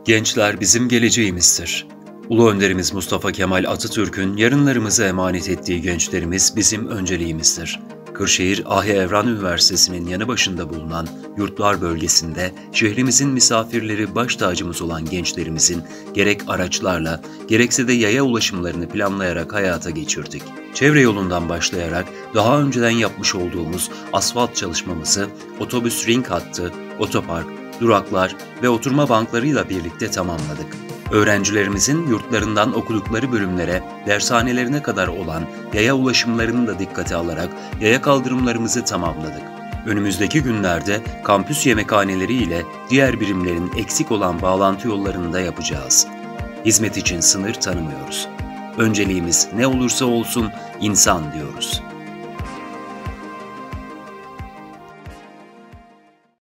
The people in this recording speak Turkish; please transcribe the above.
Gençler bizim geleceğimizdir. Ulu Önderimiz Mustafa Kemal Atatürk'ün yarınlarımızı emanet ettiği gençlerimiz bizim önceliğimizdir. Kırşehir Ahi Evran Üniversitesi'nin yanı başında bulunan Yurtlar bölgesinde şehrimizin misafirleri baş tacımız olan gençlerimizin gerek araçlarla gerekse de yaya ulaşımlarını planlayarak hayata geçirdik. Çevre yolundan başlayarak daha önceden yapmış olduğumuz asfalt çalışmamızı otobüs ring hattı, otopark, duraklar ve oturma banklarıyla birlikte tamamladık. Öğrencilerimizin yurtlarından okudukları bölümlere, dershanelerine kadar olan yaya ulaşımlarını da dikkate alarak yaya kaldırımlarımızı tamamladık. Önümüzdeki günlerde kampüs yemekhaneleri ile diğer birimlerin eksik olan bağlantı yollarını da yapacağız. Hizmet için sınır tanımıyoruz. Önceliğimiz ne olursa olsun insan diyoruz.